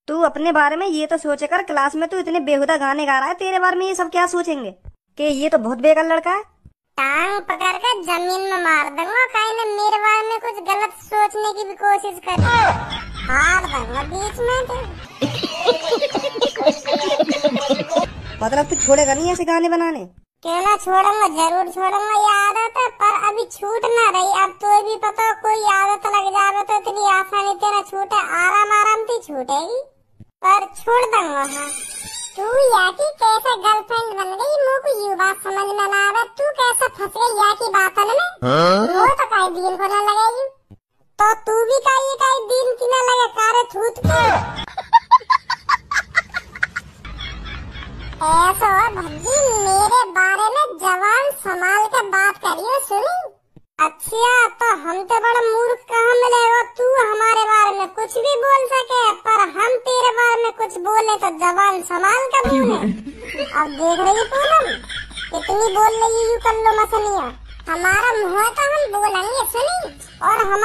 तू अपने बारे में ये तो सोचे कर, क्लास में तू इतने बेहुदा गाने गा रहा है, तेरे बारे में ये सब क्या सोचेंगे कि ये तो बहुत बेकार लड़का है। टांग पकड़ कर जमीन में मार दूंगा कहीं ने मेरे बारे में कुछ गलत सोचने की भी कोशिश करे। हार दूंगा बीच में तो। मतलब तू छोड़ेगा नहीं ऐसे गाने बनाने? क्यों ना छोड़ूंगा, जरूर छोड़ूंगा। ये आदत है पर अभी छूट ना रही। अब तो भी पता, कोई आदत लग जावे तो इतनी आसानी से ना छूटे, आराम आराम से छूटेगी, पर छोड़ दूंगा। हाँ तू याकी कैसे गर्लफ्रेंड बन गई, मुझे को ये बात समझ में ना आवे। तू कैसे फंस गई याकी बातन में? वो तो कई दिन को ना लगेगी, तो तू भी कई दिन की ना लगे कारे छूट के। ऐसा भज्जी मेरे बारे में जवान संभाल के बात करियो, सुनी? अच्छा तो हम तो बड़ा मूर्ख कहाँ मिले हो, तू हमारे बारे में कुछ भी बोल सके पर हम तेरे बारे में कुछ बोले तो जवान संभाल कर बोले। अब देख रही पूनम इतनी बोल रही यू कर लो मसलिया, हमारा मुँह तो हम बोलेंगे, सुनी? और हम